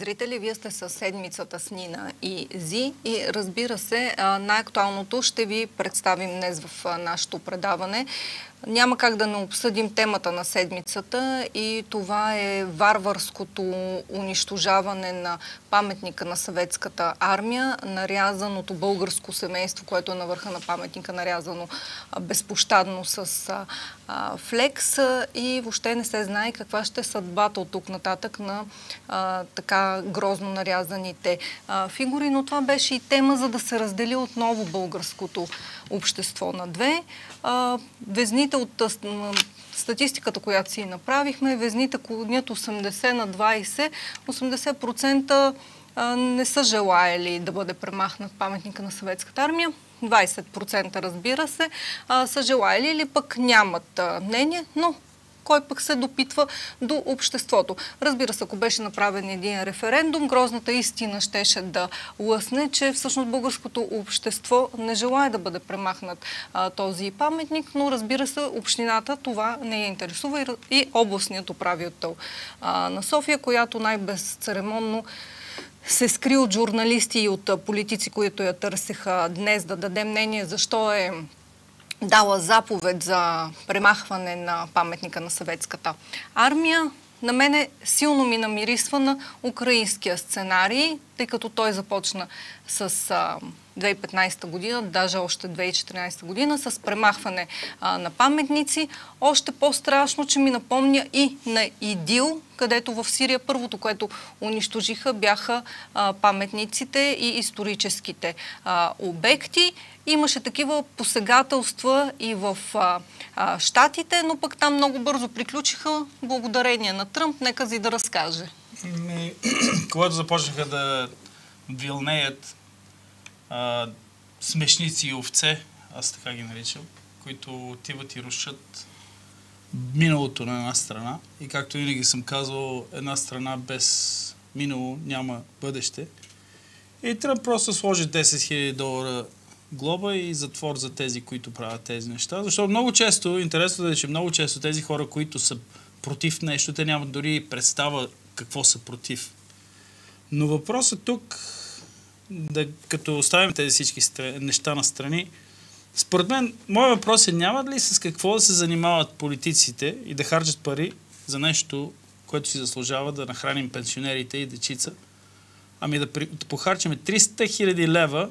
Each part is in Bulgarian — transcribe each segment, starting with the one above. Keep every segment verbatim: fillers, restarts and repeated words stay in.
телезрители, вие сте със седмицата с Нина и Зи и разбира се, най-актуалното ще ви представим днес в нашето предаване. Няма как да не обсъдим темата на седмицата и това е варварското унищожаване на паметника на съветската армия, нарязаното българско семейство, което е на върха на паметника, нарязано безпощадно с а, флекс и въобще не се знае каква ще е съдбата от тук нататък на а, така грозно нарязаните а, фигури, но това беше и тема, за да се раздели отново българското общество на две. А, везните от статистиката, която си направихме, везните клонят осемдесет на двайсет. осемдесет процента не са желаели да бъде премахнат паметника на съветската армия. двайсет процента, разбира се, са желаели или пък нямат мнение, но кой пък се допитва до обществото. Разбира се, ако беше направен един референдум, грозната истина щеше да лъсне, че всъщност българското общество не желае да бъде премахнат а, този паметник, но разбира се, общината това не я интересува и, и областният управител а, на София, която най-безцеремонно се скри от журналисти и от политици, които я търсеха днес да даде мнение защо е дала заповед за премахване на паметника на съветската армия. На мене силно ми намирисва на украинския сценарий, тъй като той започна с а, две хиляди и петнайсета година, даже още две хиляди и четиринайсета година, с премахване а, на паметници. Още по-страшно, че ми напомня и на ИДИЛ, където в Сирия първото, което унищожиха, бяха а, паметниците и историческите а, обекти. Имаше такива посегателства и в а, а, Щатите, но пък там много бързо приключиха благодарение на Тръмп. Нека Зи да разкаже. Ми, когато започнаха да вилнеят а, смешници и овце, аз така ги наричам, които отиват и рушат миналото на една страна. И както винаги съм казвал, една страна без минало няма бъдеще. И Тръмп просто сложи десет хиляди долара глоба и затвор за тези, които правят тези неща. Защото много често, интересно е, че много често тези хора, които са против нещо, те нямат дори представа какво са против. Но въпросът тук, да, като оставим тези всички неща на страни, според мен, моят въпрос е, нямат ли с какво да се занимават политиците и да харчат пари за нещо, което си заслужава, да нахраним пенсионерите и дечица, ами да, при, да похарчим триста хиляди лева,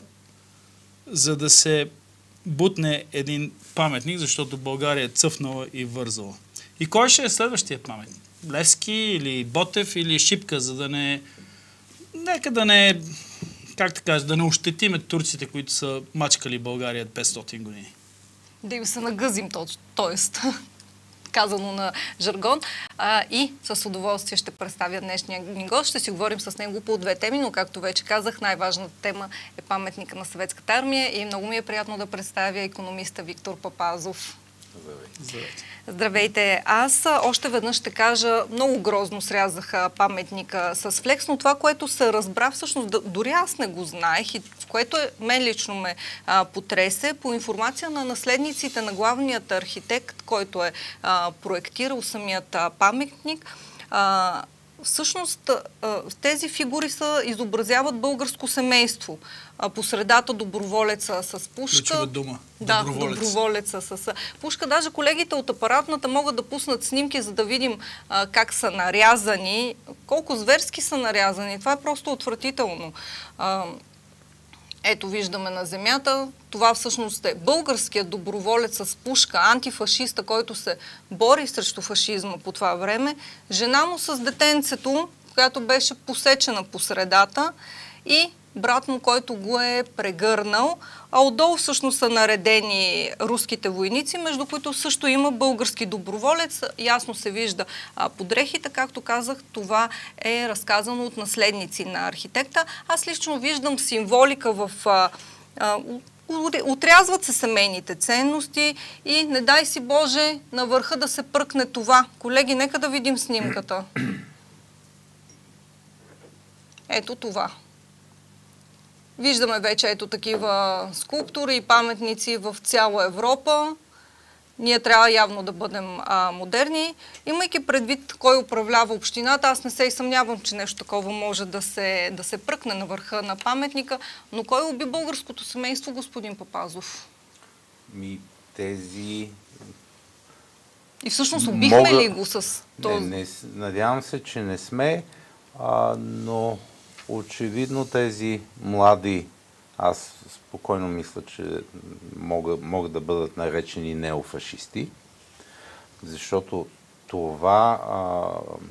за да се бутне един паметник, защото България е цъфнала и вързала. И кой ще е следващия паметник? Левски или Ботев или Шипка, за да не... Нека да не... Как да кажа, да не ощетиме турците, които са мачкали България петстотин години. Да им се нагъзим, т.е. казано на жаргон. А, и с удоволствие ще представя днешния ни гост. Ще си говорим с него по две теми, но както вече казах, най-важната тема е паметника на съветската армия и много ми е приятно да представя икономиста Виктор Папазов. Здравейте. Здравейте. Аз още веднъж ще кажа, много грозно срязаха паметника с флекс, но това, което се разбра, всъщност дори аз не го знаех и в което е, мен лично ме а, потресе, по информация на наследниците на главният архитект, който е а, проектирал самият а, паметник, а, всъщност тези фигури са, изобразяват българско семейство. По средата доброволеца с пушка. Ключова дума. Да, доброволец. доброволеца с пушка. Даже колегите от апаратната могат да пуснат снимки, за да видим а, как са нарязани. Колко зверски са нарязани. Това е просто отвратително. А, ето виждаме на земята. Това всъщност е българският доброволец с пушка, антифашиста, който се бори срещу фашизма по това време. Жена му с детенцето, която беше посечена по средата и брат му, който го е прегърнал, а отдолу всъщност са наредени руските войници, между които също има български доброволец. Ясно се вижда а, по дрехите, както казах, това е разказано от наследници на архитекта. Аз лично виждам символика в... А, а, отрязват се семейните ценности и не дай си Боже на върха да се пръкне това. Колеги, нека да видим снимката. Ето това. Виждаме вече ето такива скулптури и паметници в цяла Европа. Ние трябва явно да бъдем а, модерни. Имайки предвид кой управлява общината, аз не се и съмнявам, че нещо такова може да се, да се пръкне на върха на паметника, но кой уби българското семейство, господин Папазов? Ми, тези... И всъщност убихме Мога... ли го с този? Не, не, надявам се, че не сме, а, но очевидно тези млади, аз спокойно мисля, че могат, могат да бъдат наречени неофашисти, защото това а,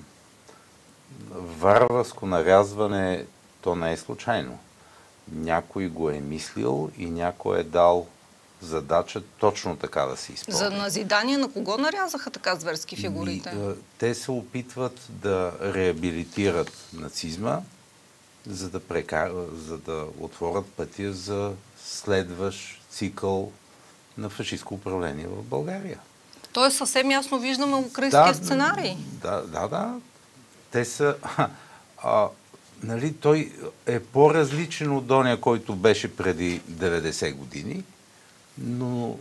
варварско нарязване, то не е случайно. Някой го е мислил и някой е дал задача точно така да се изпълни. За назидание на кого нарязаха така зверски фигурите? И, те се опитват да реабилитират нацизма, за да, прекар... за да отворят пътя за следващ цикъл на фашистско управление в България. Тоест съвсем ясно виждаме украинския да, сценарий. Да, да, да. Те са... А, нали, той е по-различен от оня, който беше преди деветдесет години, но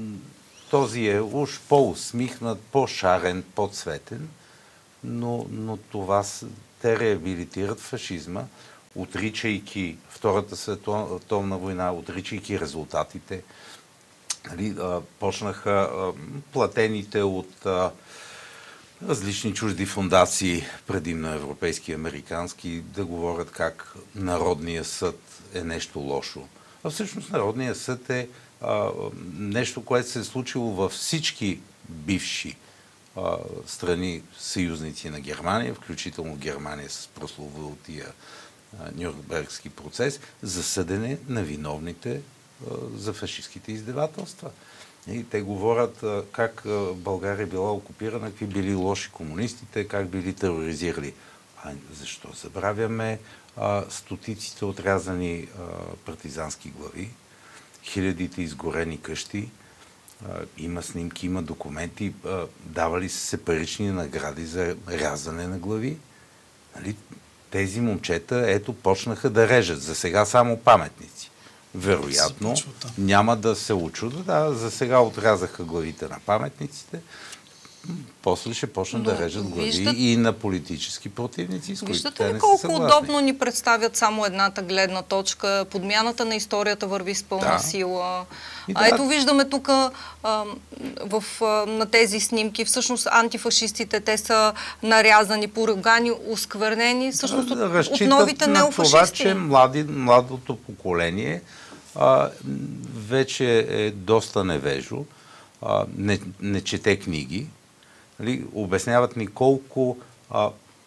този е уж по-усмихнат, по-шарен, по-цветен, но, но това те реабилитират фашизма, отричайки Втората световна война, отричайки резултатите. Нали, а, почнаха а, платените от а, различни чужди фондации, предимно европейски и американски, да говорят как Народният съд е нещо лошо. А всъщност Народният съд е а, нещо, което се е случило във всички бивши а, страни, съюзници на Германия, включително Германия с прословутия Нюрнбергски процес, за съдене на виновните а, за фашистските издевателства. И те говорят а, как а, България била окупирана, какви били лоши комунистите, как били тероризирали. А защо забравяме а, стотиците отрязани а, партизански глави, хилядите изгорени къщи, а, има снимки, има документи, а, давали са се парични награди за рязане на глави. Нали? Тези момчета, ето, почнаха да режат. За сега само паметници. Вероятно, няма да се учудят. Да, за сега отрязаха главите на паметниците. После ще почнат да режат глави виждат... и на политически противници, с които виждате те ли не колко са съгласни? удобно ни представят само едната гледна точка? Подмяната на историята върви с пълна да. сила. И а да. ето виждаме тук в, а, на тези снимки, всъщност антифашистите, те са нарязани, поругани, осквернени, всъщност да, от, от новите на неофашисти. Това, че млади, младото поколение а, вече е доста невежо, а, не, не чете книги. Нали, обясняват ни колко а,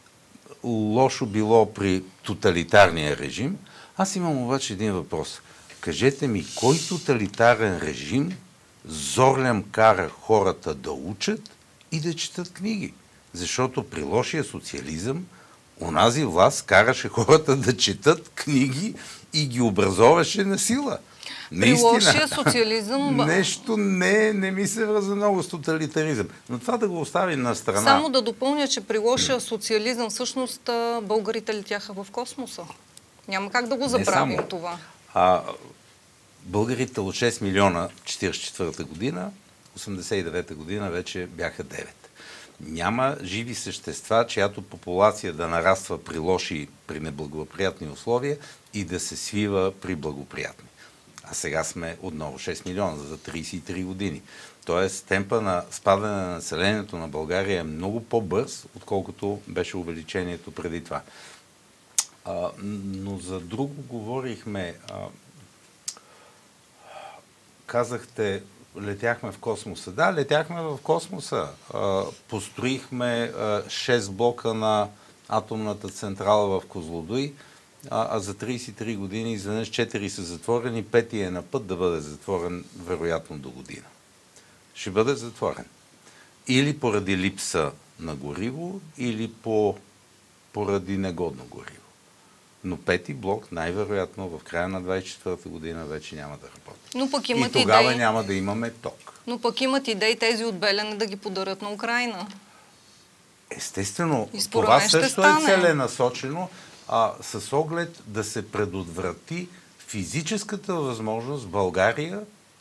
лошо било при тоталитарния режим. Аз имам обаче един въпрос. Кажете ми, кой тоталитарен режим зорлям кара хората да учат и да четат книги? Защото при лошия социализъм онази власт караше хората да четат книги и ги образоваше на сила. При лошия социализъм... Нещо не, не ми се връзва много с тоталитаризъм. Но това да го оставим на страна. Само да допълня, че при лошия социализъм всъщност българите летяха в космоса. Няма как да го забравим това. А, българите от шест милиона четиридесет и четвърта година, осемдесет и девета година вече бяха девет. Няма живи същества, чиято популация да нараства при лоши, при неблагоприятни условия и да се свива при благоприятни. А сега сме отново шест милиона за тридесет и три години. Тоест, темпа на спадане на населението на България е много по-бърз, отколкото беше увеличението преди това. А, но за друго говорихме. А, казахте, летяхме в космоса. Да, летяхме в космоса. А, построихме а, шест блока на атомната централа в Козлодуй, а, а за тридесет и три години изведнъж четири са затворени, пети е на път да бъде затворен вероятно до година. Ще бъде затворен. Или поради липса на гориво, или по, поради негодно гориво. Но пети блок най-вероятно в края на двадесет и четвърта година вече няма да работи. Но пък имат и тогава идеи... няма да имаме ток. Но пък имат идеи тези от Белене да ги подарят на Украйна. Естествено, това също е целенасочено, а, с оглед да се предотврати физическата възможност България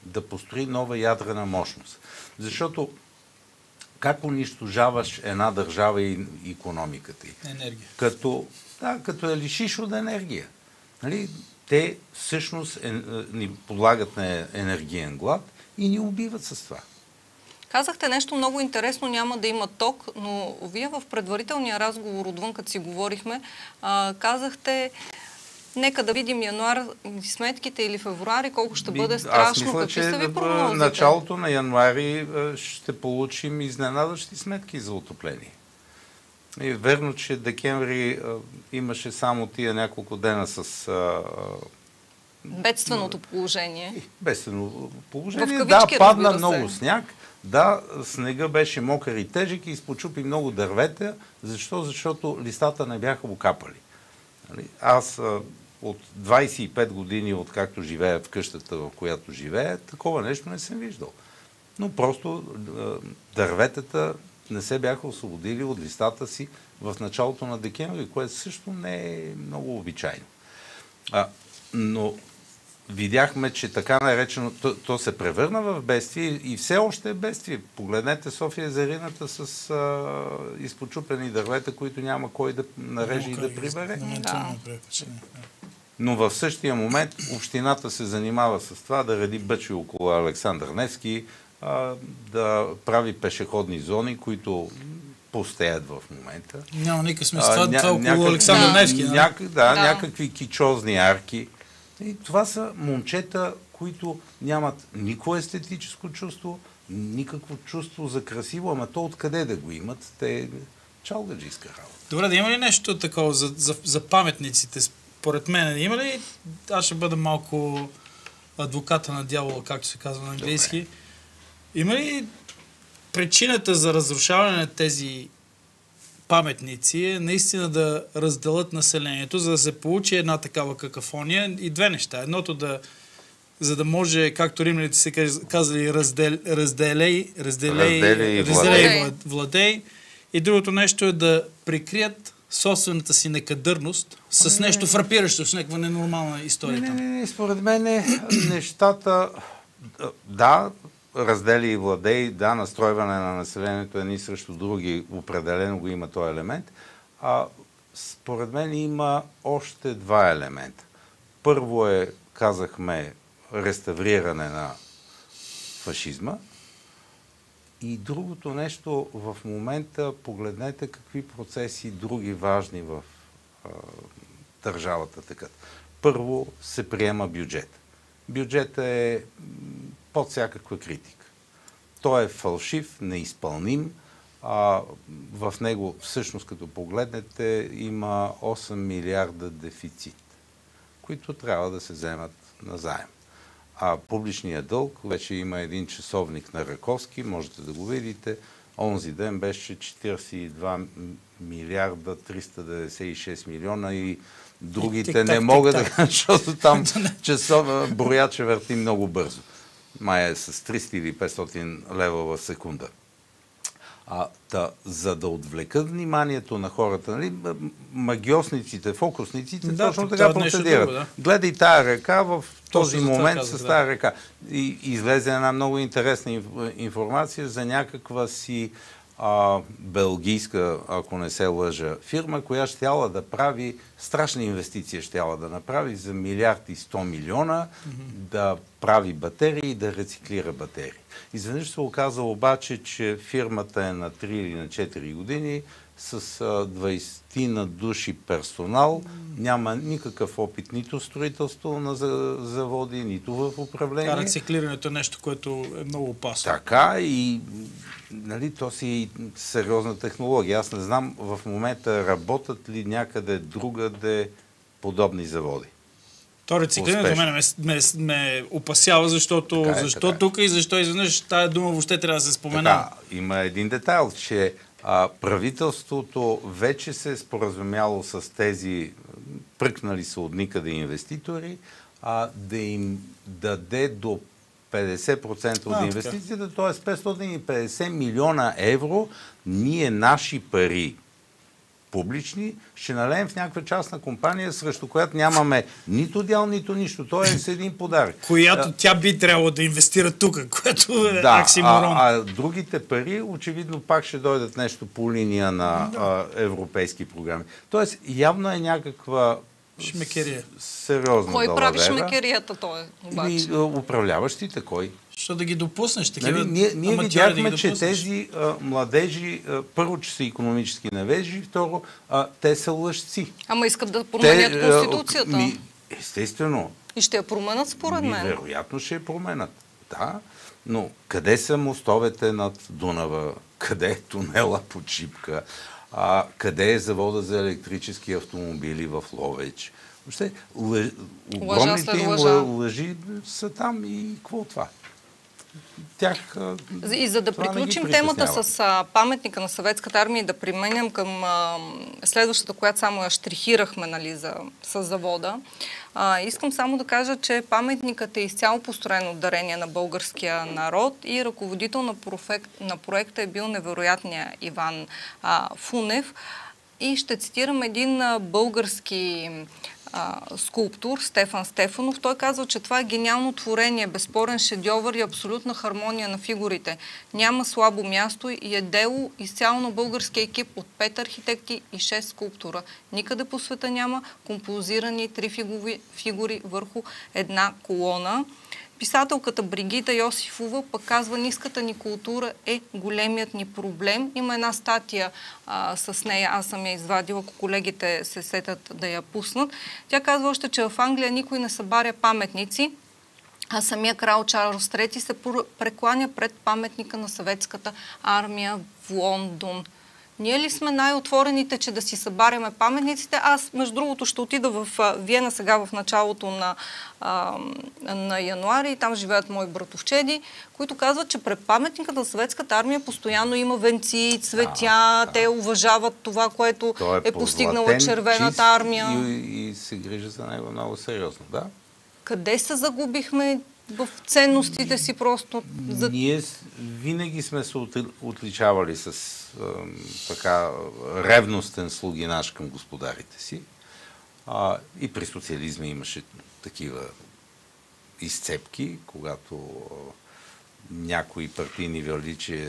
да построи нова ядрена мощност. Защото как унищожаваш една държава и икономиката й? Енергия. Като, да, като я лишиш от енергия. Нали? Те всъщност е, ни подлагат на енергиен глад и ни убиват с това. Казахте нещо много интересно, няма да има ток, но вие в предварителния разговор отвън, като си говорихме, а, казахте, нека да видим януар сметките или февруари, колко ще бъде страшно. Аз мисля, Какви че са ви в прогнозите? началото на януари ще получим изненадащи сметки за отопление. И верно, че декември а, имаше само тия няколко дена с... А, бедственото положение. Бедствено положение. В Да, кавички, падна разбира се. много сняг. Да, снега беше мокър и тежък и изпочупи много дървета. Защо? Защото листата не бяха окапали. Нали? Аз а, от двайсет и пет години, откакто живея в къщата, в която живея, такова нещо не съм виждал. Но просто а, дърветата не се бяха освободили от листата си в началото на декември, което също не е много обичайно. А, но видяхме, че така наречено, то, то се превърна в бедствие и все още е бедствие. Погледнете София Зерината с а, изпочупени дървета, които няма кой да нарежи и да прибере. Да. Но в същия момент общината се занимава с това да реди бъчи около Александър Невски, а, да прави пешеходни зони, които пустеят в момента. Няма никакъв смисъл. Това, ня, това около някак, Александър да. Невски. Да? Няк, да, Да. някакви кичозни арки. И това са момчета, които нямат никакво естетическо чувство, никакво чувство за красиво, ама то откъде да го имат? Те чалгаджийска работа. Добре, да има ли нещо такова за, за, за паметниците? Според мен, има ли? Аз ще бъда малко адвоката на дявола, както се казва на английски. Добре. Има ли причината за разрушаване на тези паметници е наистина да разделят населението, за да се получи една такава какафония и две неща. Едното да, за да може, както римляните се казали, раздел, разделей, разделей, Разделей и разделей владей. владей. И другото нещо е да прикрият собствената си некадърност с нещо фрапиращо, с някаква ненормална история Не, там. не, не, според мен е, нещата, да, раздели и владей, да, настройване на населението едни срещу други, определено го има този елемент. А според мен има още два елемента. Първо е, казахме, реставриране на фашизма. И другото нещо, в момента погледнете какви процеси други важни в а, държавата текат. Първо се приема бюджет. Бюджетът е под всякаква критика. Той е фалшив, неизпълним. А, в него, всъщност, като погледнете, има осем милиарда дефицит, които трябва да се вземат назаем. А публичният дълг, вече има един часовник на Раковски, можете да го видите. Онзи ден беше четирийсет и два милиарда триста деветдесет и шест милиона и другите тик-так, не могат тик-так. да, защото там часов, брояче върти много бързо. Май е с триста или петстотин лева в секунда. А, та, за да отвлекат вниманието на хората, нали, магиосниците, фокусниците, Да, точно това така е нещо процедират. друго, да. Гледай тая ръка в този за това момент казах, с да. тая ръка. И излезе една много интересна инф- информация за някаква си а, белгийска, ако не се лъжа, фирма, която щяла да прави, страшна инвестиция щяла да направи за милиард и сто милиона, mm-hmm. да прави батерии и да рециклира батерии. Изведнъж се оказа обаче, че фирмата е на три или на четири години с а, двайсет на души персонал, няма никакъв опит нито в строителство на заводи, нито в управление. А рециклирането е нещо, което е много опасно. Така и нали, то си и сериозна технология. Аз не знам в момента работят ли някъде другаде подобни заводи. То рециклирането мене ме, ме, ме опасява, защото Така е, защо така е. тук и защо изведнъж тая дума въобще трябва да се споменава. Така, има един детайл, че а, правителството вече се е споразумяло с тези пръкнали се от никъде инвеститори, а, да им даде до петдесет процента от А, инвестицията, т.е. петстотин и петдесет милиона евро, ние наши пари, публични, ще налеем в някаква частна компания, срещу която нямаме нито дял, нито нищо. То е с един подарък. Която тя би трябвало да инвестира тук, което е да, оксиморон. А, а другите пари, очевидно, пак ще дойдат нещо по линия на да. а, европейски програми. Тоест, явно е някаква шмекерия. Сериозна Кой далавера. прави шмекерията той, обаче? И, управляващите, кой? Защо да ги допуснеш? Такива Нали, ние ние видяхме, да ги че тези а, младежи, а, първо, че са икономически невежи, второ, а, те са лъжци. Ама искат да променят те, Конституцията. Ми, естествено. И ще я променят според ми, мен. Вероятно ще я променят. Да, но къде са мостовете над Дунава? Къде е тунела под Шипка? А, къде е завода за електрически автомобили в Ловеч? Въобще, лъж... огромните им лъжа. лъжи са там и какво това? Тях, и за да приключим темата с а, паметника на Съветската армия и да применям към а, следващата, която само я штрихирахме, нали, за, с завода, а, искам само да кажа, че паметникът е изцяло построен от дарение на българския народ и ръководител на, профект, на проекта е бил невероятният Иван а, Фунев. И ще цитирам един а, български скулптор Стефан Стефанов. Той казва, че това е гениално творение, безспорен шедьовър и абсолютна хармония на фигурите. Няма слабо място и е дело изцяло на българския екип от пет архитекти и шест скулптура. Никъде по света няма композирани три фигури, фигури върху една колона. Писателката Бригита Йосифова пък казва, ниската ни култура е големият ни проблем. Има една статия а, с нея, аз съм я извадила, ако колегите се сетят да я пуснат. Тя казва още, че в Англия никой не събаря паметници, а самия крал Чарлз трети се прекланя пред паметника на Съветската армия в Лондон. Ние ли сме най-отворените, че да си събаряме паметниците? Аз, между другото, ще отида в Виена сега в началото на, а, на януари и там живеят мои братовчеди, които казват, че пред паметника на Съветската армия постоянно има венци, цветя, да, те да. уважават това, което е, е постигнала Червената армия. И, и се грижа за него много сериозно, да. Къде се загубихме в ценностите си просто? За... Ние винаги сме се отличавали с е, така ревностен слугинаж към господарите си. А, и при социализма имаше такива изцепки, когато е, някои партийни величия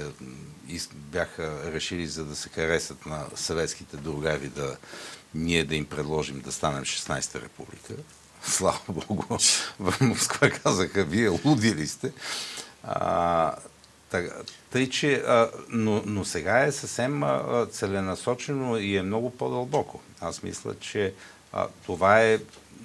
бяха решили, за да се харесат на съветските другари, да ние да им предложим да станем шестнайсета република. Слава Богу, в Москва казаха, вие луди ли сте? А, тъй, тъй, че, а, но, но сега е съвсем а, целенасочено и е много по-дълбоко. Аз мисля, че а, това е...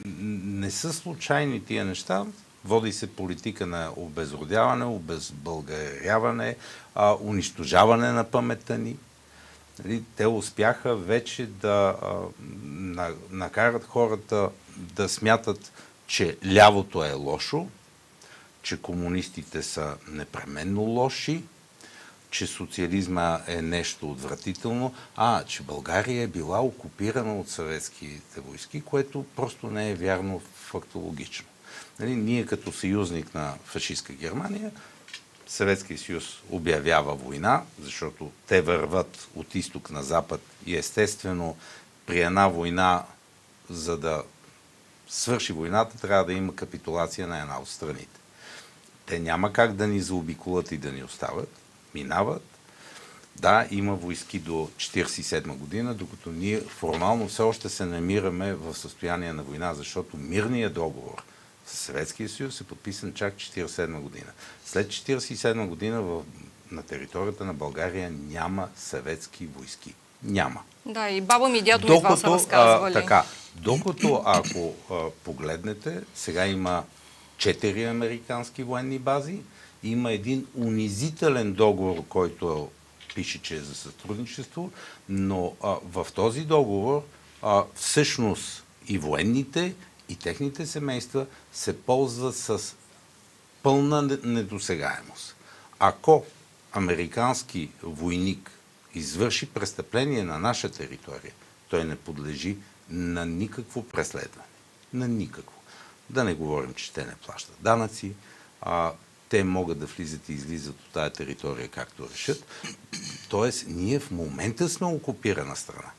Не са случайни тия неща. Води се политика на обезродяване, обезбългаряване, а, унищожаване на паметта ни. Те успяха вече да а, на, накарат хората да смятат, че лявото е лошо, че комунистите са непременно лоши, че социализма е нещо отвратително, а че България е била окупирана от съветските войски, което просто не е вярно фактологично. Нали, ние като съюзник на фашистска Германия, Съветския съюз обявява война, защото те върват от изток на запад и естествено при една война, за да свърши войната, трябва да има капитулация на една от страните. Те няма как да ни заобиколят и да ни оставят. Минават. Да, има войски до четирийсет и седма година, докато ние формално все още се намираме в състояние на война, защото мирният договор с Съветския съюз е подписан чак четирийсет и седма година. След четирийсет и седма година в, на територията на България няма съветски войски. Няма. Да, и баба ми и дядо ми това са разказвали. А, така, докато ако а, погледнете, сега има четири американски военни бази, има един унизителен договор, който пише, че е за сътрудничество, но а, в този договор а, всъщност и военните, и техните семейства се ползват с пълна недосегаемост. Ако американски войник извърши престъпление на наша територия, той не подлежи на никакво преследване. На никакво. Да не говорим, че те не плащат данъци, а, те могат да влизат и излизат от тази територия както решат. Тоест, ние в момента сме окупирана страна.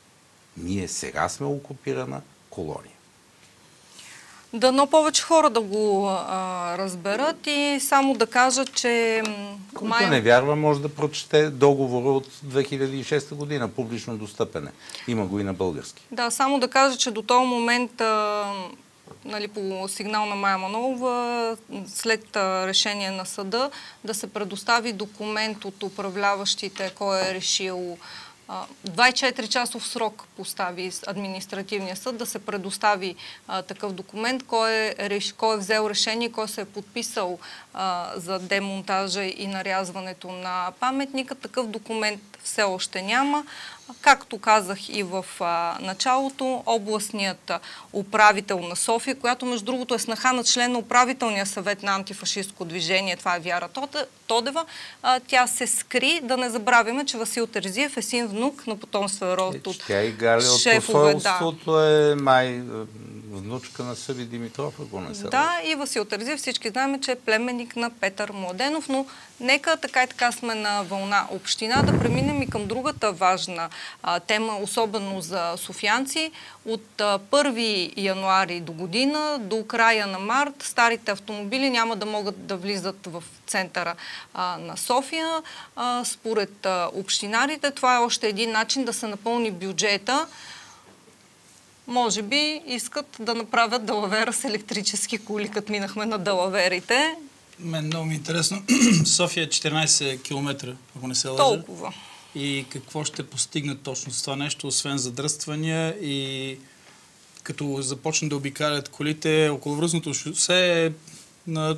Ние сега сме окупирана колония. Дано повече хора да го а, разберат и само да кажат, че... Който май... не вярва, може да прочете договора от две хиляди и шеста година, публично достъпен е. Има го и на български. Да, само да кажа, че до този момент, а, нали, по сигнал на Мая Манолова, след а, решение на съда, да се предостави документ от управляващите, кой е решил двайсет и четири часов срок постави административния съд да се предостави а, такъв документ, кой е, реш, кой е взел решение, кой се е подписал а, за демонтажа и нарязването на паметника. Такъв документ все още няма. Както казах и в а, началото, областният управител на София, която между другото е снаха на член на управителния съвет на антифашистско движение, това е Вяра Тодева, а, тя се скри. Да не забравяме, че Васил Терзиев е син внук на потомствен род от тя и Галя от шефове. посолството да. Е май внучка на Съби Димитров, ако не се. Да, и Васил Терзиев всички знаем, че е племенник на Петър Младенов, но нека така и така сме на вълна община да преминем и към другата важна а, тема, особено за софиянци. От а, първи януари до година, до края на март, старите автомобили няма да могат да влизат в центъра а, на София. А, според а, общинарите, това е още един начин да се напълни бюджета. Може би искат да направят далавера с електрически коли, като минахме на далаверите. Мен много ми е интересно. София е четиринайсет километра, ако не се лъжа. Толкова. И какво ще постигнат точно с това нещо, освен задръствания и като започнат да обикалят колите, околовръстното шосе е на,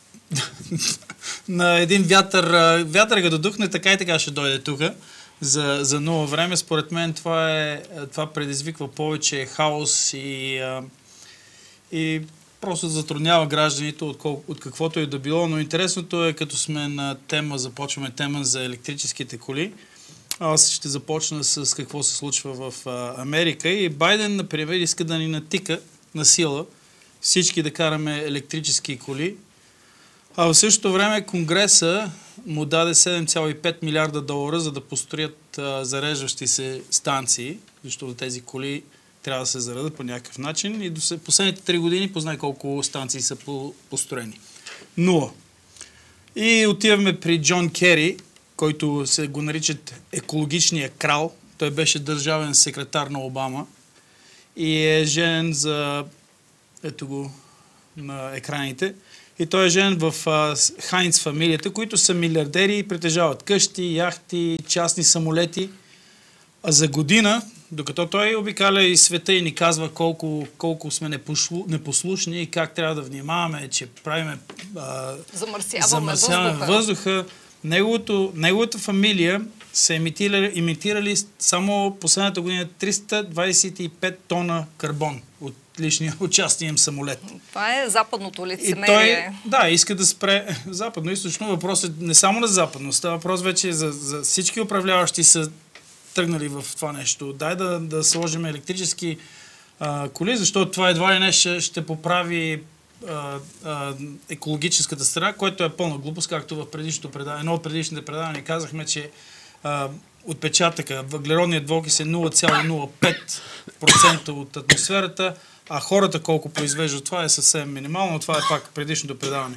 на един вятър. Вятър ga додухне, така и така ще дойде тук. За, за ново време. Според мен това, е, това предизвиква повече хаос и, а, и просто затруднява гражданите от, кол, от каквото и да било. Но интересното е, като сме на тема, започваме тема за електрическите коли. Аз ще започна с какво се случва в а, Америка. И Байден, например, иска да ни натика на сила всички да караме електрически коли. А в същото време Конгреса му даде седем цяло и пет милиарда долара, за да построят а, зареждащи се станции, защото тези коли трябва да се заредат по някакъв начин. И до последните три години познай колко станции са по построени. Нула. И отиваме при Джон Кери, който се го наричат екологичния крал. Той беше държавен секретар на Обама и е женен за... ето го на екраните. И той е женен в Хайнц фамилията, които са милиардери и притежават къщи, яхти, частни самолети. А за година, докато той обикаля и света и ни казва колко, колко сме непослу, непослушни и как трябва да внимаваме, че правиме... А, замърсяваме, замърсяваме въздуха. въздуха. Неговото, неговата фамилия са имитирали, имитирали само последната година триста двайсет и пет тона карбон от личния участие им самолет. Това е западното лицемерие. Той, да, иска да спре западно-източно. Въпрос е не само на западно, става въпрос вече за, за всички управляващи са тръгнали в това нещо. Дай да, да сложим електрически а, коли, защото това едва ли не ще, ще поправи а, а, екологическата страна, което е пълна глупост, както в предишното предаване. Едно от предишните предавания казахме, че а, отпечатъка, въглеродният двуокис е нула цяло нула пет процента от атмосферата, а хората колко произвеждат това е съвсем минимално. Това е пак предишното предаване.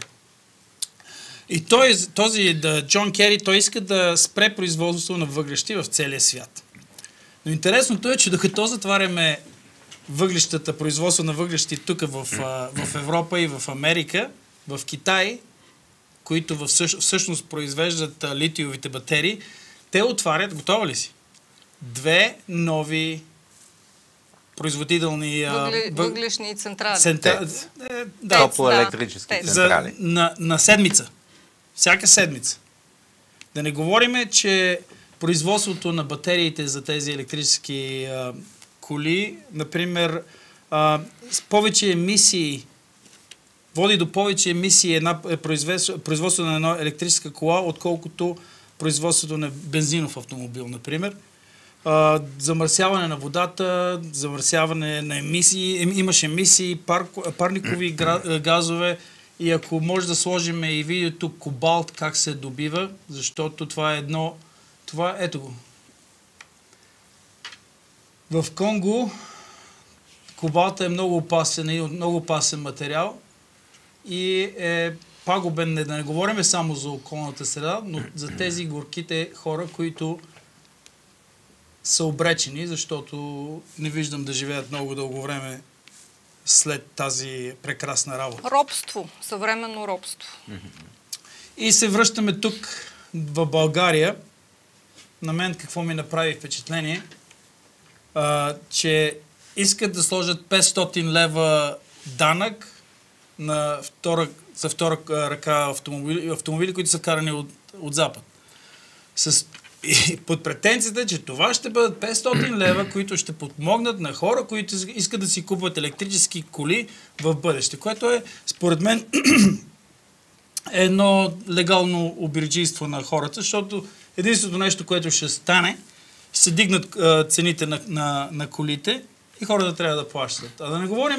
И той, този да, Джон Кери, той иска да спре производството на въглещи в целия свят. Но интересното е, че докато затваряме въглещата, производство на въглещи тук в, в Европа и в Америка, в Китай, които всъщност произвеждат литиовите батерии, те отварят, готова ли си? Две нови производителни... Въгли, въглишни централи. Центра... Е, да, топлоелектрически централи. За, на, на седмица. Всяка седмица. Да не говориме, че производството на батериите за тези електрически а, коли, например, а, с повече емисии, води до повече емисии една, е производство, производството на една електрическа кола, отколкото производството на бензинов автомобил, например. Uh, замърсяване на водата, замърсяване на емисии, имаш емисии, пар, парникови гра, газове и ако може да сложим и видеото кобалт как се добива, защото това е едно, това ето го. В Конго кобалта е много опасен и много опасен материал и е пагубен, не, да не говорим само за околната среда, но за тези горките хора, които са обречени, защото не виждам да живеят много дълго време след тази прекрасна работа. Робство, съвременно робство. И се връщаме тук в България. На мен какво ми направи впечатление, а, че искат да сложат петстотин лева данък на втора, за втора ръка автомобили, автомобили, които са карани от, от Запад. С, и под претенцията, че това ще бъдат петстотин лева, които ще подмогнат на хора, които искат да си купуват електрически коли в бъдеще, което е, според мен, едно легално обирджийство на хората, защото единственото нещо, което ще стане, ще се дигнат а, цените на, на, на колите и хората трябва да плащат. А да не говорим,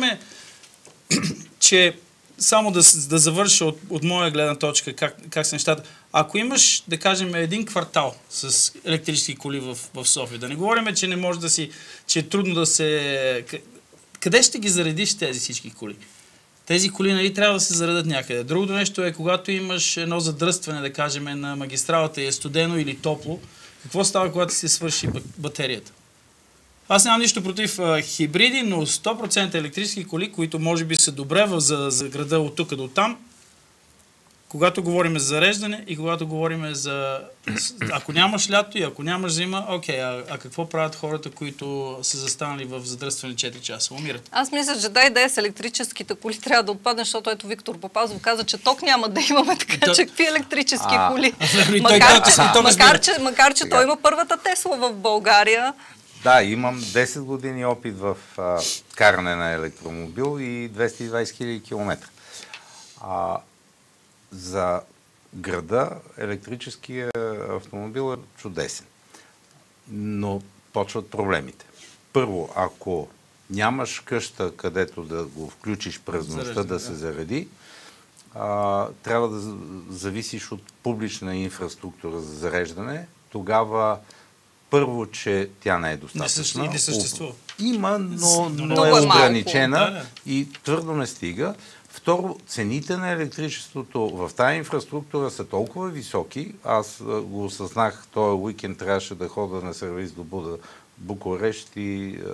че само да, да завърша от, от моя гледна точка как, как са нещата. Ако имаш, да кажем, един квартал с електрически коли в, в София, да не говорим, че не може да си, че е трудно да се... Къде ще ги заредиш тези всички коли? Тези коли, нали, трябва да се заредат някъде. Другото нещо е, когато имаш едно задръстване, да кажем, на магистралата и е студено или топло, какво става, когато се свърши батерията? Аз нямам нищо против а, хибриди, но сто процента електрически коли, които може би са добре за, за града от тук до там, когато говорим за зареждане и когато говорим за... Ако нямаш лято и ако нямаш зима, окей, а, а какво правят хората, които са застанали в задръстване четири часа? Умират. Аз мисля, че да, идея с електрическите коли трябва да отпадне, защото ето Виктор Попазов каза, че ток няма да имаме, така че какви електрически а, коли. А, макар, че, а, макар, че, макар, че той има първата Тесла в България. Да, имам десет години опит в а, каране на електромобил и двеста и двадесет хиляди километра. А, за града електрическия автомобил е чудесен. Но почват проблемите. Първо, ако нямаш къща, където да го включиш през нощта да се зареди, а, трябва да зависиш от публична инфраструктура за зареждане. Тогава първо, че тя не е достатъчна. Не, не съществува. Има, но, но, но е, е ограничена да, да. и твърдо не стига. Второ, цените на електричеството в тази инфраструктура са толкова високи. Аз го осъзнах, този уикенд трябваше да хода на сервис до Буда, Букурещ и е,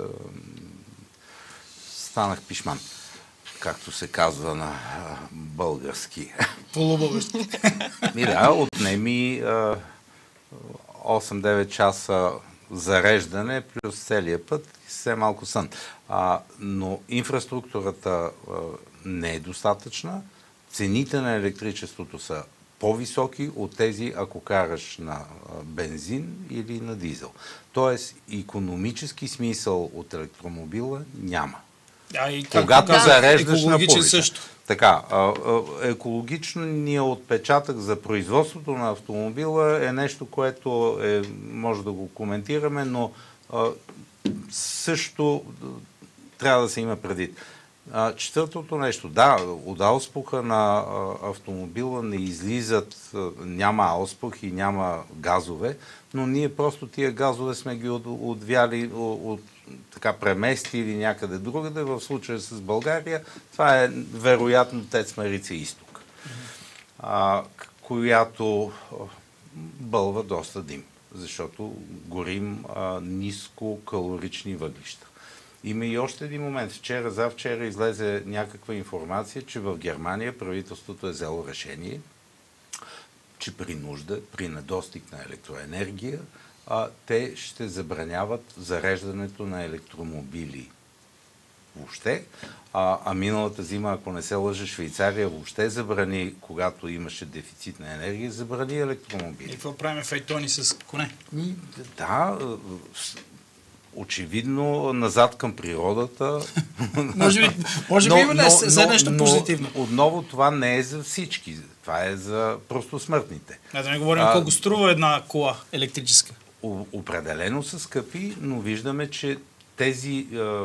станах пишман, както се казва на е, български. Полубългарски. И да, отнеми е, осем-девет часа зареждане плюс целия път и все малко сън. А, но инфраструктурата а, не е достатъчна. Цените на електричеството са по-високи от тези, ако караш на а, бензин или на дизел. Тоест, икономически смисъл от електромобила няма. А, и Когато да, зареждаш на публика. също. Така, екологичният отпечатък за производството на автомобила е нещо, което е, може да го коментираме, но а, също трябва да се има предвид. А, четвъртото нещо, да, от ауспуха на а, автомобила не излизат, а, няма ауспух и няма газове, но ние просто тия газове сме ги от, отвяли от, от така преместили някъде другаде. В случая с България, това е вероятно ТЕЦ Марица изток, а, която бълва доста дим, защото горим а, нискокалорични въглища. Има и още един момент. Вчера, завчера излезе някаква информация, че в Германия правителството е взело решение, че при нужда, при недостиг на електроенергия, а, те ще забраняват зареждането на електромобили въобще. А, а миналата зима, ако не се лъжа, Швейцария въобще забрани, когато имаше дефицит на енергия, забрани електромобили. И какво правим файтони с коне? И, да, очевидно назад към природата. Може би, може би има за нещо позитивно. Но отново това не е за всички. Това е за просто смъртните. А да не говорим колко струва една кола електрическа. Определено са скъпи, но виждаме, че тези е,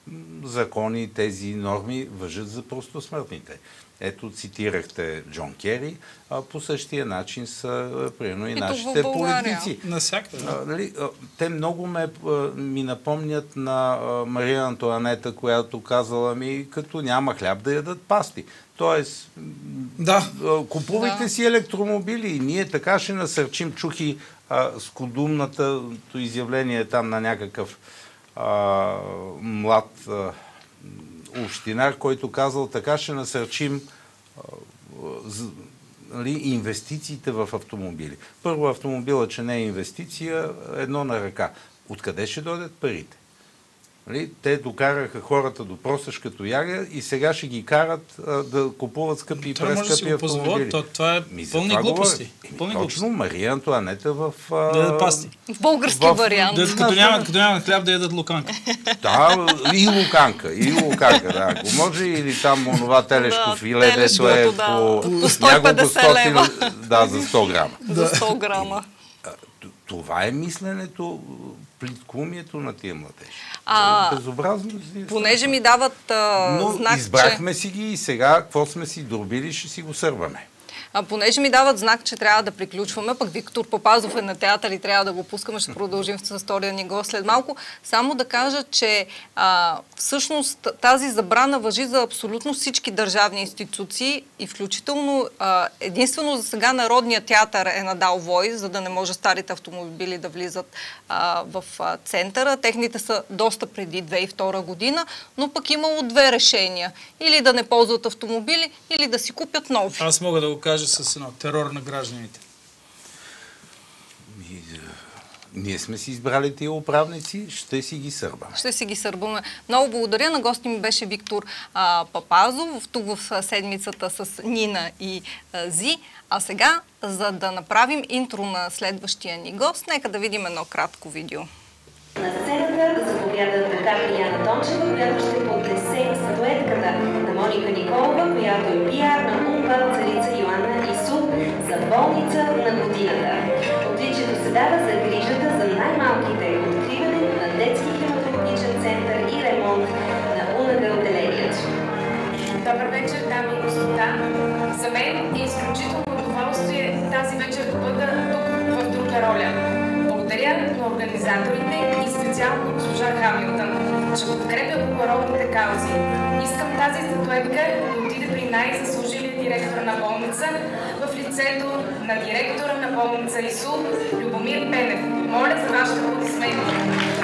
закони, тези норми важат за простосмъртните. Ето, цитирахте Джон Кери, а по същия начин са, примерно, и нашите политици. Насякъде. А, нали, те много ме, ми напомнят на Мария Антоанета, която казала ми, като няма хляб да ядат пасти. Тоест, да. купувайте да. си електромобили и ние така ще насърчим. Чухи а, скудумната изявление там на някакъв а, млад а, общинар, който казал, така ще насърчим а, нали, инвестициите в автомобили. Първо, автомобила, че не е инвестиция, едно на ръка. Откъде ще дойдат парите? Нали, те докараха хората до просешка тояга и сега ще ги карат а, да купуват скъпи и прескъпи автомобили. То, това е Ми, пълни това глупости. Еми, пълни точно глупости. Мария Антоанета в... А, да пасти. В български в, вариант. Да, като, няма, като няма хляб да ядат луканка. Да, и луканка, и луканка, да. Ако може, или там онова телешко да, филе, дето е да. по, по сто и петдесет лева. Да, за сто грама. За сто грама. Това е мисленето, плиткумието на тия младежи. А, безобразно. Понеже ми дават а, Но знак, избрахме че... си ги и сега, какво сме си дробили, ще си го сърваме. А, понеже ми дават знак, че трябва да приключваме, пък Виктор Папазов е на театър и трябва да го пускаме, ще продължим с втория ни гост след малко. Само да кажа, че а, всъщност тази забрана важи за абсолютно всички държавни институции и включително а, единствено за сега Народният театър е надал вой, за да не може старите автомобили да влизат а, в а, центъра. Техните са доста преди две хиляди и втора година, но пък имало две решения. Или да не ползват автомобили, или да си купят нови. Аз мога да го кажа с едно терор на гражданите. И, ние сме си избрали тия управници, ще си ги сърбаме. Ще си ги сърбаме. Много благодаря. На гости ми беше Виктор а, Папазов, тук в седмицата с Нина и а, Зи. А сега, за да направим интро на следващия ни гост, нека да видим едно кратко видео. На сцената заповядат така Яна Тончева, която ще поднесе статуетката на Моника Николова, която е пиар на Умбал царица Йоанна Исус за болница на годината. Отличието се дава за грижата за най-малките, откриване на детски хематологичен център и ремонт на УНГ отделението. Добър вечер, дами и господа. За мен е изключително удоволствие тази вечер да бъда тук в друга роля. Благодаря на организаторите и специално госпожа Хамилтън, че подкрепя благородните каузи. Искам тази статуетка да отиде при най-заслужилия директор на болница в лицето на директора на болница ИСУ Любомир Пенев. Моля за вашите аплодисменти.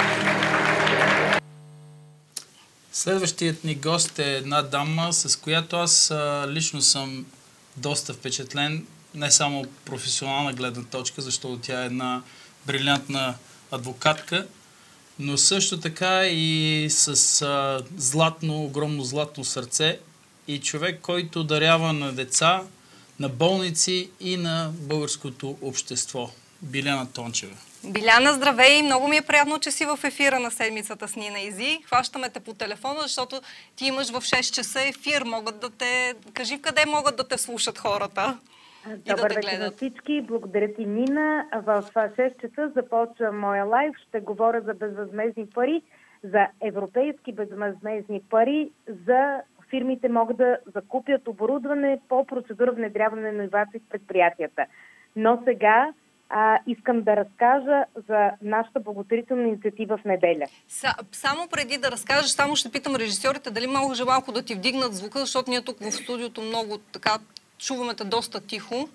Следващият ни гост е една дама, с която аз а, лично съм доста впечатлен, не само професионална гледна точка, защото тя е една брилянтна адвокатка, но също така и с а, златно, огромно златно сърце и човек, който дарява на деца, на болници и на българското общество. Биляна Тончева. Биляна, здравей! Много ми е приятно, че си в ефира на седмицата с Нина и Зи. Хващаме те по телефона, защото ти имаш в шест часа ефир. Могат да те... Кажи къде могат да те слушат хората. Добър вечер на всички. Благодаря ти, Нина. В шест часа започва моя лайв. Ще говоря за безвъзмездни пари, за европейски безвъзмездни пари, за фирмите могат да закупят оборудване по процедура внедряване на иновации в предприятията. Но сега а, искам да разкажа за нашата благотворителна инициатива в неделя. Са, само преди да разкажеш, само ще питам режисьорите дали може малко да ти вдигнат звука, защото ние тук в студиото много така чуваме те доста тихо.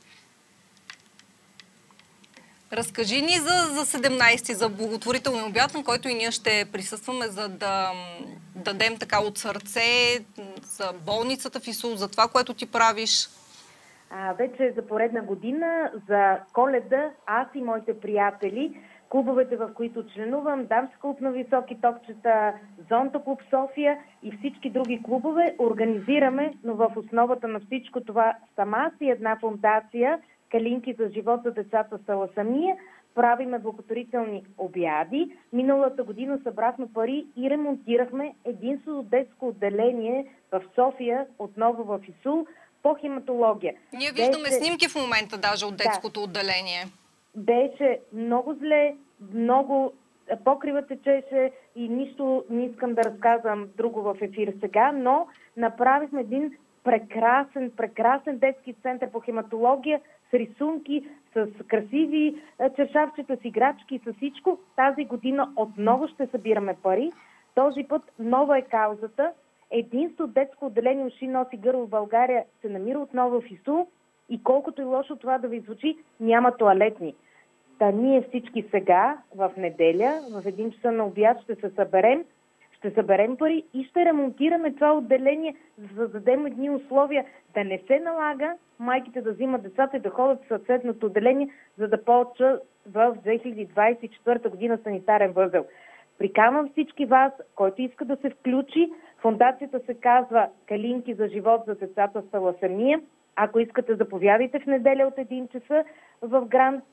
Разкажи ни за, за седемнайсети, за благотворителния обяд, на който и ние ще присъстваме, за да дадем така от сърце за болницата в ИСУЛ, за това, което ти правиш. А, вече за поредна година, за Коледа, аз и моите приятели, клубовете, в които членувам, Дамски клуб на високи топчета, Зонта клуб София и всички други клубове, организираме, но в основата на всичко това сама си една фондация, Калинки за живот за децата с таласамия, правиме благотворителни обяди. Миналата година събрахме пари и ремонтирахме единствено детско отделение в София, отново в ИСУЛ, по хематология. Ние виждаме Беше... снимки в момента даже от детското да. отделение. Беше много зле, много покрива течеше и нищо не искам да разказвам друго в ефир сега, но направихме един прекрасен, прекрасен детски център по хематология с рисунки, с красиви чершавчета, с играчки, с всичко. Тази година отново ще събираме пари. Този път нова е каузата. Единство детско отделение уши, нос и гърло в България се намира отново в ИСУ и колкото и лошо това да ви звучи, няма тоалетни. Та ние всички сега, в неделя, в един часа на обяд ще се съберем, ще съберем пари и ще ремонтираме това отделение, за да дадем едни условия да не се налага майките да взимат децата и да ходят в съответното отделение, за да получат в две хиляди двадесет и четвърта година санитарен възел. Приканвам всички вас, който иска да се включи. Фондацията се казва Калинки за живот за децата с таласемия. Ако искате, заповядайте в неделя от един часа в Гранд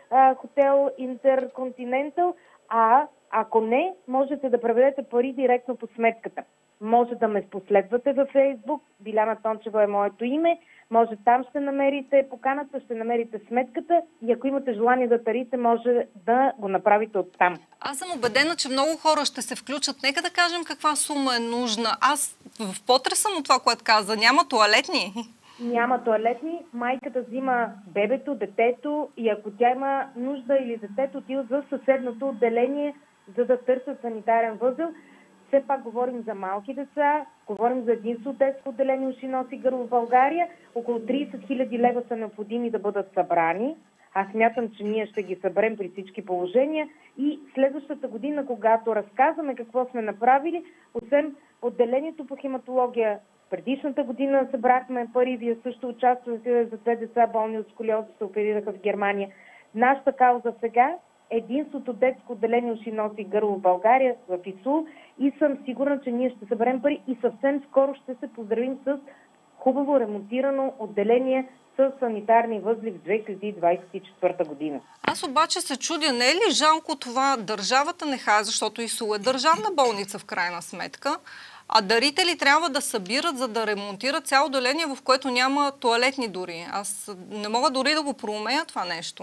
Хотел Интерконтинентал, а ако не, можете да преведете пари директно по сметката. Може да ме последвате във Фейсбук, Биляна Тончева е моето име, може там ще намерите поканата, ще намерите сметката и ако имате желание да тарите, може да го направите оттам. Аз съм убедена, че много хора ще се включат. Нека да кажем каква сума е нужна. Аз в потрес съм от това, което каза. Няма тоалетни. Няма тоалетни. Майката взима бебето, детето и ако тя има нужда или детето отива за съседното отделение, за да търсят санитарен възел. Все пак говорим за малки деца, говорим за единство детско отделение уши, нос и гърло в България. Около тридесет хиляди лева са необходими да бъдат събрани. Аз смятам, че ние ще ги съберем при всички положения и следващата година, когато разказваме какво сме направили, освен отделението по хематология, предишната година събрахме пари, вие също участвате за две деца болни от сколиоза, се оперираха в Германия. Нашата кауза сега единството детско отделение уши, нос и гърло в България, в ИСУ, и съм сигурна, че ние ще съберем пари и съвсем скоро ще се поздравим с хубаво ремонтирано отделение с санитарни възли в две хиляди двадесет и четвърта година. Аз обаче се чудя, не е ли жалко това държавата не хае, защото ИСУ е държавна болница в крайна сметка, а дарители трябва да събират, за да ремонтират цяло отделение, в което няма тоалетни дори. Аз не мога дори да го проумея това нещо.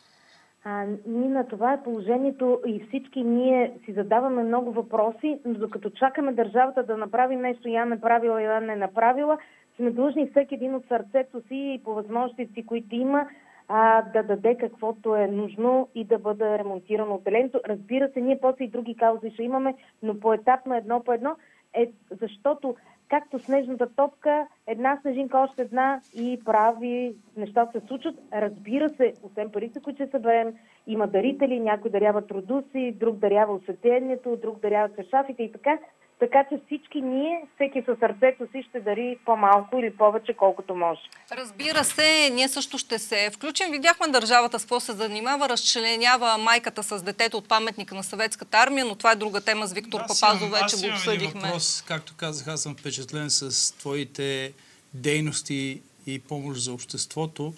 А, Нина, това е положението и всички ние си задаваме много въпроси, но докато чакаме държавата да направи нещо, я не правила, я не направила, сме длъжни всеки един от сърцето си и по възможностите, които има, а, да даде каквото е нужно и да бъде ремонтирано отделението. Разбира се, ние после и други каузи ще имаме, но поетапно едно по едно, е, защото както снежната топка, една снежинка, още една и прави, нещата се случат. Разбира се, освен парите, които ще съберем, има дарители, някой дарява трудуси, друг дарява осветлението, друг дарява чашафите и така. Така че всички ние, всеки със сърцето си ще дари по-малко или повече, колкото може. Разбира се, ние също ще се включим. Видяхме държавата с какво се занимава, разчленява майката с детето от паметника на Съветската армия, но това е друга тема с Виктор Папазов, вече го обсъдихме. Аз имам въпрос, както казах, аз съм впечатлен с твоите дейности и помощ за обществото,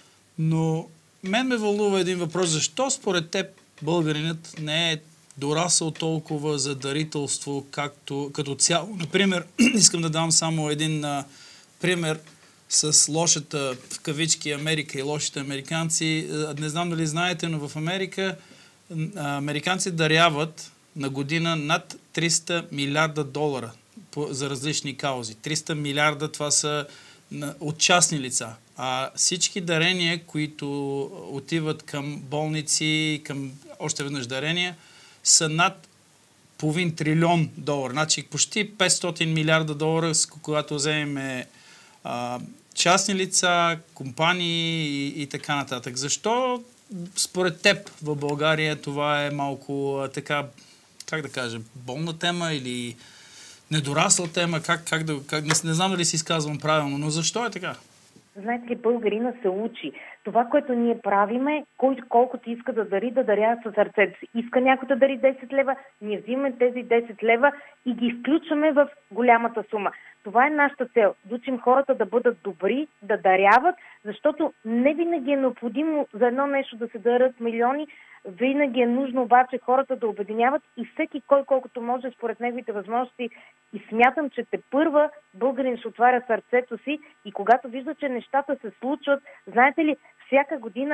но мен ме вълнува един въпрос. Защо според теб българинът не е дорасъл толкова за дарителство, както като цяло? Например, искам да дам само един а, пример с лошата, в кавички, Америка и лошите американци. Не знам дали знаете, но в Америка а, американци даряват на година над триста милиарда долара по, за различни каузи. триста милиарда това са на, от частни лица. А всички дарения, които отиват към болници, към още веднъж дарения, са над половин трилион долар. Значи почти петстотин милиарда долара, с когато вземем а, частни лица, компании и, и така нататък. Защо според теб в България това е малко а, така, как да кажем, болна тема или недорасла тема? Как, как да, как, не, не знам дали си изказвам правилно, но защо е така? Знаете ли, българина се учи. Това, което ние правиме, кой колкото иска да дари, да даря със сърцето си. Иска някой да дари десет лева, ние взимаме тези десет лева и ги включваме в голямата сума. Това е нашата цел. Да учим хората да бъдат добри, да даряват, защото не винаги е необходимо за едно нещо да се дарят милиони, винаги е нужно обаче хората да обединяват и всеки кой колкото може според неговите възможности. И смятам, че тепърва българин ще отваря сърцето си и когато вижда, че нещата се случват, знаете ли, всяка година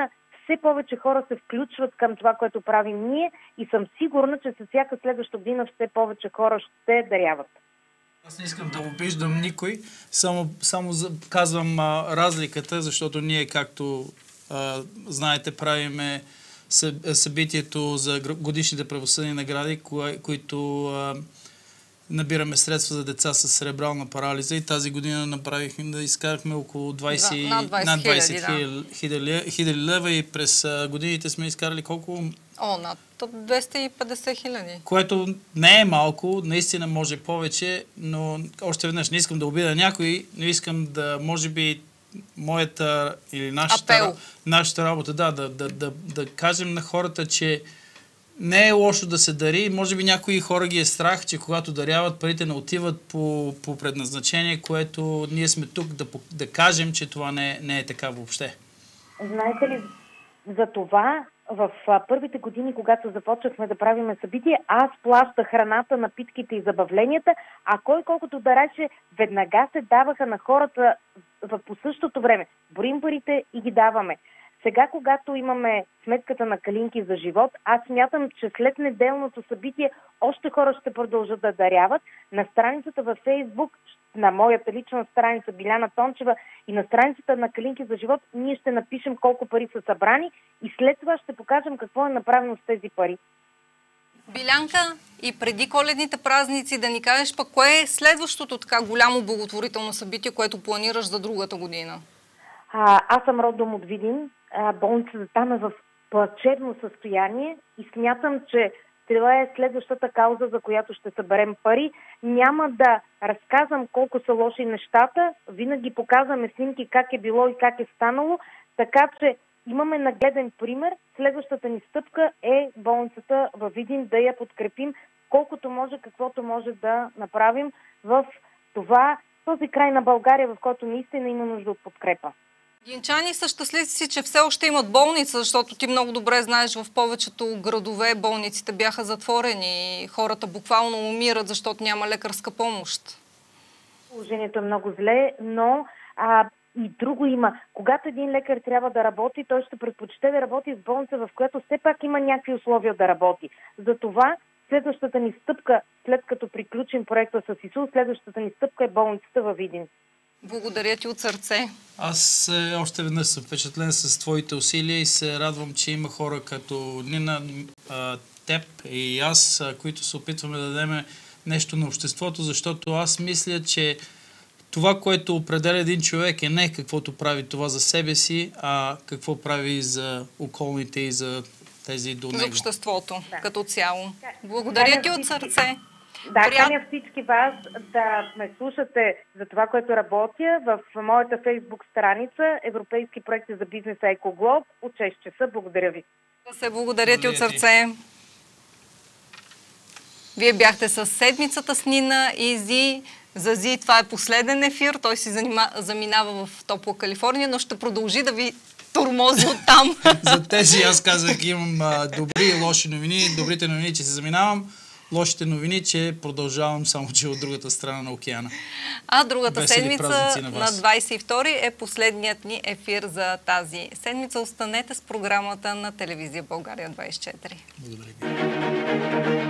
все повече хора се включват към това, което правим ние и съм сигурна, че със всяка следваща година все повече хора ще даряват. Аз не искам да обиждам никой, само, само казвам а, разликата, защото ние, както а, знаете, правиме събитието за годишните правосъдни награди, кои, които а, набираме средства за деца с церебрална парализа и тази година направихме, да изкарахме около двайсет, над двайсет хиляди лева и през годините сме изкарали колко? О, над двеста и петдесет хиляди. Което не е малко, наистина може повече, но още веднъж не искам да обида някой, но искам да, може би, моята или нашата, нашата работа, да, да, да, да, да кажем на хората, че не е лошо да се дари. Може би някои хора ги е страх, че когато даряват, парите не отиват по, по предназначение, което ние сме тук да, да кажем, че това не, не е така въобще. Знаете ли, за това в първите години, когато започнахме да правим събития, аз плащах храната, напитките и забавленията, а кой колкото дареше, веднага се даваха на хората по същото време. Борим парите и ги даваме. Сега, когато имаме сметката на Калинки за живот, аз смятам, че след неделното събитие още хора ще продължат да даряват. На страницата във Фейсбук, на моята лична страница Биляна Тончева и на страницата на Калинки за живот, ние ще напишем колко пари са събрани и след това ще покажем какво е направено с тези пари. Билянка, и преди коледните празници да ни кажеш пък кое е следващото така голямо благотворително събитие, което планираш за другата година? А, аз съм родом от Видин. А, болницата там е в плачевно състояние и смятам, че това е следващата кауза, за която ще съберем пари. Няма да разказвам колко са лоши нещата, винаги показваме снимки как е било и как е станало, така че имаме нагледен пример. Следващата ни стъпка е болницата във Видин да я подкрепим колкото може, каквото може да направим в това, този край на България, в който наистина има нужда от подкрепа. Гинчани са щастливци, че все още имат болница, защото ти много добре знаеш, в повечето градове болниците бяха затворени и хората буквално умират, защото няма лекарска помощ. Положението е много зле, но а, и друго има. Когато един лекар трябва да работи, той ще предпочете да работи в болница, в която все пак има някакви условия да работи. Затова следващата ни стъпка, след като приключим проекта с ИСУ, следващата ни стъпка е болницата във Видин. Благодаря ти от сърце. Аз е, още веднъж съм впечатлен с твоите усилия и се радвам, че има хора като Нина, теб и аз, които се опитваме да дадем нещо на обществото, защото аз мисля, че това, което определя един човек е не каквото прави това за себе си, а какво прави за околните и за тези до него. За обществото, да. Като цяло. Благодаря ти от сърце. Да, каня всички вас да ме слушате за това, което работя в моята фейсбук страница Европейски проекти за бизнеса Екоглоб от шест часа. Благодаря ви. Да се благодаря ти от сърце. Вие бяхте с седмицата с Нина и Зи. За Зи това е последен ефир. Той си занима, заминава в топла Калифорния, но ще продължи да ви тормози оттам. За тези аз казах, имам а, добри и лоши новини. Добрите новини, че се заминавам. Лошите новини, че продължавам само, че от другата страна на океана. А другата Весели седмица на, на двайсет и втори е последният ни ефир за тази седмица. Останете с програмата на телевизия България двайсет и четири. Благодаря ви.